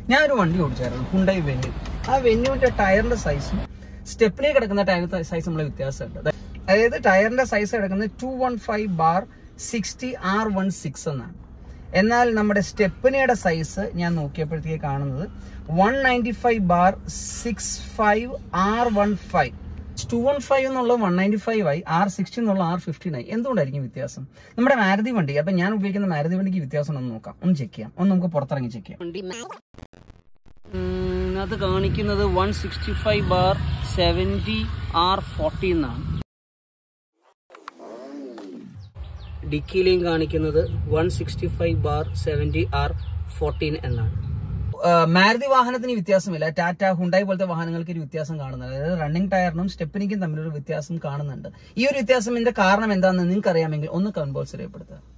ഞാനൊരു വണ്ടി ഓടിച്ചായിരുന്നു, Hyundai venue. ആ വെന്യൂവിന്റെ ടയറിന്റെ സൈസും സ്റ്റെപ്പിനെ കിടക്കുന്ന ടയറിന്റെ സൈസ് നമ്മളെ വ്യത്യാസമുണ്ട്. അതായത് ടയറിന്റെ സൈസ് കിടക്കുന്നത് 215/60R16 എന്നാണ്. എന്നാൽ നമ്മുടെ സ്റ്റെപ്പിനയുടെ സൈസ് ഞാൻ നോക്കിയപ്പോഴത്തേക്ക് കാണുന്നത് 195/65R15. 215 എന്നുള്ളത് 195 ആയി, R60 എന്നുള്ള R15 ആയി. എന്തുകൊണ്ടായിരിക്കും വ്യത്യാസം? നമ്മുടെ മാരുതി വണ്ടി, അപ്പൊ ഞാൻ ഉപയോഗിക്കുന്ന മാരുതി വണ്ടിക്ക് വ്യത്യാസം ഒന്ന് നോക്കാം, ഒന്ന് ചെക്ക് ചെയ്യാം, ഒന്ന് നമുക്ക് പുറത്തിറങ്ങി ചെക്ക് ചെയ്യാം. അത് കാണിക്കുന്നത് 165/70R40 എന്നാണ്. ഡിക്കിയിലെയും കാണിക്കുന്നത് 165/70R14 എന്നാണ്. മാരുതി വാഹനത്തിന് വ്യത്യാസമില്ല, ടാറ്റ, ഹുണ്ടായി പോലത്തെ വാഹനങ്ങൾക്ക് ഒരു വ്യത്യാസം കാണുന്നുണ്ട്. അതായത് റണ്ണിംഗ് ടയറിനും സ്റ്റെപ്പിനിക്കും തമ്മിലൊരു വ്യത്യാസം കാണുന്നുണ്ട്. ഈ ഒരു വ്യത്യാസത്തിന്റെ കാരണം എന്താണെന്ന് നിങ്ങൾക്ക് അറിയാമെങ്കിൽ ഒന്ന് കമന്റ് ബോക്സിൽ രേഖപ്പെടുത്തുക.